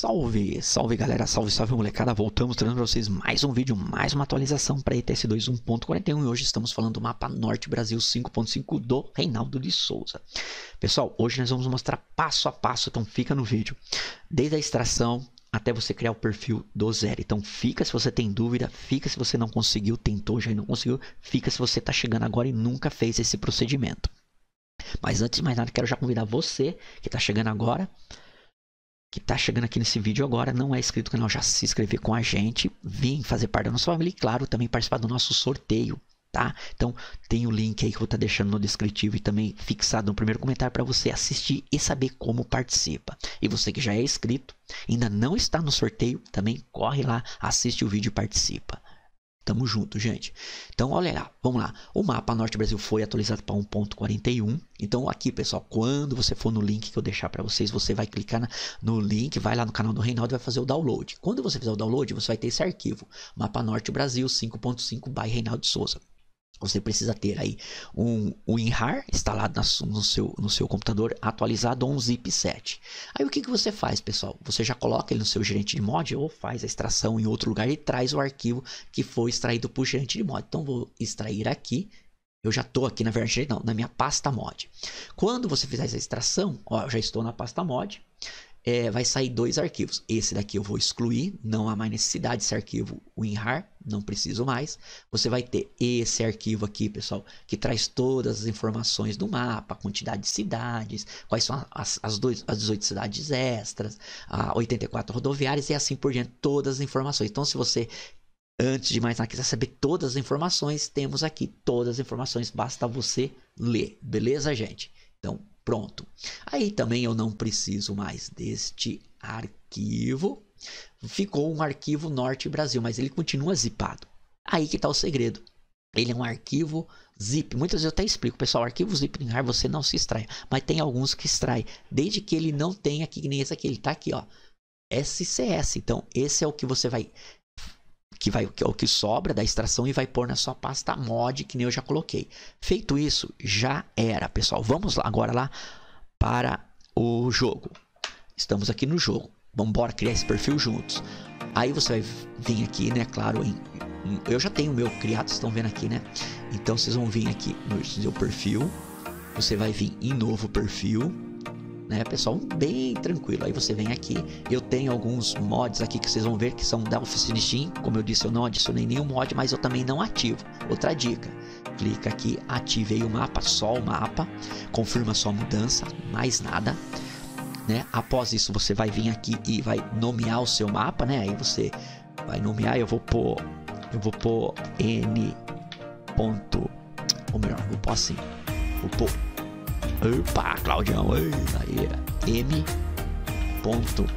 Salve, salve galera, salve, salve molecada, voltamos trazendo para vocês mais um vídeo, mais uma atualização para ETS2 1.41 e hoje estamos falando do mapa Norte Brasil 5.5 do Reinaldo de Souza. Pessoal, hoje nós vamos mostrar passo a passo, então fica no vídeo, desde a extração até você criar o perfil do zero. Então fica se você tem dúvida, fica se você não conseguiu, tentou já e não conseguiu, fica se você está chegando agora e nunca fez esse procedimento. Mas antes de mais nada, quero já convidar você que está chegando agora, que tá chegando aqui nesse vídeo agora, não é inscrito no canal, já se inscrever com a gente, vir fazer parte da nossa família e, claro, também participar do nosso sorteio, tá? Então, tem o link aí que eu vou estar deixando no descritivo e também fixado no primeiro comentário para você assistir e saber como participa. E você que já é inscrito, ainda não está no sorteio, também corre lá, assiste o vídeo e participa. Tamo junto, gente. Então, olha lá, vamos lá. O mapa Norte Brasil foi atualizado para 1.41. Então, aqui, pessoal, quando você for no link que eu deixar para vocês, você vai clicar no link, vai lá no canal do Reinaldo e vai fazer o download. Quando você fizer o download, você vai ter esse arquivo, Mapa Norte Brasil 5.5 by Reinaldo de Souza. Você precisa ter aí um WinRAR instalado no seu computador, atualizado ou um zip7. Aí o que você faz, pessoal? Você já coloca ele no seu gerente de mod ou faz a extração em outro lugar e traz o arquivo que foi extraído por gerente de mod. Então vou extrair aqui. Eu já estou aqui na verdade, não, na minha pasta mod. Quando você fizer essa extração, ó, eu já estou na pasta mod. Vai sair dois arquivos. Esse daqui eu vou excluir, não há mais necessidade desse arquivo WinRAR, não preciso mais. Você vai ter esse arquivo aqui, pessoal, que traz todas as informações do mapa, a quantidade de cidades, quais são as 18 cidades extras, 84 rodoviárias e assim por diante, todas as informações. Então, se você, antes de mais nada, quiser saber todas as informações, temos aqui todas as informações, basta você ler, beleza, gente? Então, pronto. Aí também eu não preciso mais deste arquivo. Ficou um arquivo Norte Brasil, mas ele continua zipado. Aí que está o segredo. Ele é um arquivo zip. Muitas vezes eu até explico, pessoal, arquivo zip em RAR você não se extrai. Mas tem alguns que extrai. Desde que ele não tenha aqui, que nem esse aqui. Ele está aqui, ó. SCS. Então, esse é o que você vai... que é o que sobra da extração e vai pôr na sua pasta mod, que nem eu já coloquei. Feito isso, já era, pessoal. Vamos lá, agora lá para o jogo. Estamos aqui no jogo. Vamos embora criar esse perfil juntos. Aí você vai vir aqui, né? Claro, eu já tenho o meu criado, vocês estão vendo aqui, né? Então vocês vão vir aqui no seu perfil. Você vai vir em novo perfil, né, pessoal, bem tranquilo. Aí você vem aqui, eu tenho alguns mods aqui que vocês vão ver que são da Oficina Steam. Como eu disse, eu não adicionei nenhum mod, mas eu também não ativo. Outra dica, clica aqui, ative aí o mapa, só o mapa, confirma sua mudança, mais nada, né? Após isso você vai vir aqui e vai nomear o seu mapa, né? Aí você vai nomear, eu vou pôr N ponto, ou melhor, vou pôr assim, vou pôr, opa, Claudião, aí, M ponto,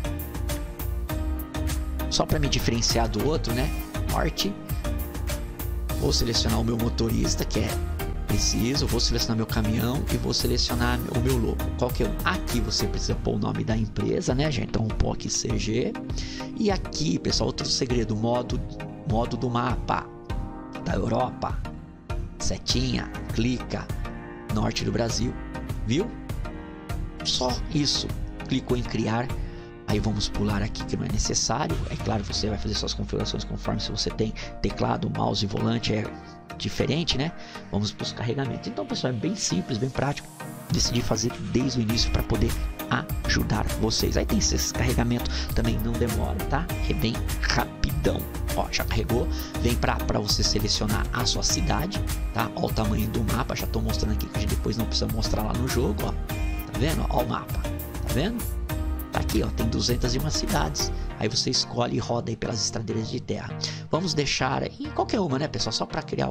só para me diferenciar do outro, né? Norte. Vou selecionar o meu motorista, que é preciso. Vou selecionar meu caminhão e vou selecionar o meu logo. Qualquer um. Aqui você precisa pôr o nome da empresa, né, gente? Então vou pôr aqui CG. E aqui, pessoal, outro segredo, modo do mapa da Europa. Setinha, clica. Norte do Brasil, viu? Só isso. Clicou em criar. Aí vamos pular aqui que não é necessário. É claro, você vai fazer suas configurações conforme se você tem teclado, mouse e volante é diferente, né? Vamos para os carregamentos. Então, pessoal, é bem simples, bem prático. Decidi fazer desde o início para poder ajudar vocês. Aí tem esse carregamento, também não demora, tá? É bem rapidão. Ó, já carregou. Vem para você selecionar a sua cidade, tá? Ó o tamanho do mapa. Já estou mostrando aqui que a gente depois não precisa mostrar lá no jogo, ó. Tá vendo? Ó o mapa. Tá vendo? Tá aqui, ó. Tem 201 cidades. Aí você escolhe e roda aí pelas estradeiras de terra. Vamos deixar em qualquer uma, né, pessoal? Só para criar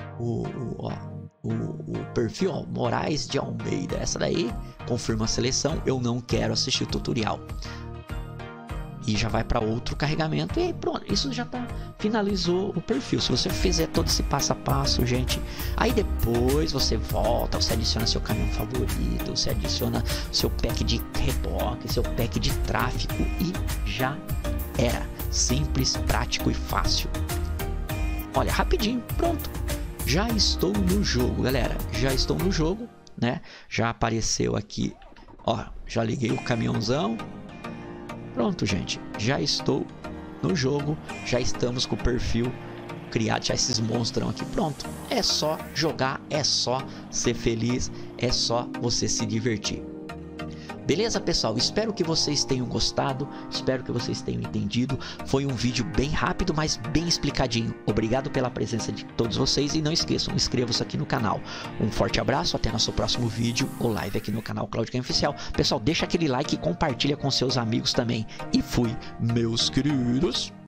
o perfil, ó, Moraes de Almeida. Essa daí, confirma a seleção. Eu não quero assistir o tutorial. E já vai para outro carregamento e pronto, isso já tá, finalizou o perfil. Se você fizer todo esse passo a passo, gente, aí depois você volta, você adiciona seu caminhão favorito, você adiciona seu pack de reboque, seu pack de tráfego e já era. Simples, prático e fácil. Olha, rapidinho, pronto. Já estou no jogo, galera. Já estou no jogo, né? Já apareceu aqui, ó, já liguei o caminhãozão. Pronto, gente, já estou no jogo, já estamos com o perfil criado, já esses monstrão aqui, pronto. É só jogar, é só ser feliz, é só você se divertir. Beleza, pessoal? Espero que vocês tenham gostado, espero que vocês tenham entendido. Foi um vídeo bem rápido, mas bem explicadinho. Obrigado pela presença de todos vocês e não esqueçam, inscrevam-se aqui no canal. Um forte abraço, até nosso próximo vídeo ou live aqui no canal Cloud Game Oficial. Pessoal, deixa aquele like e compartilha com seus amigos também. E fui, meus queridos!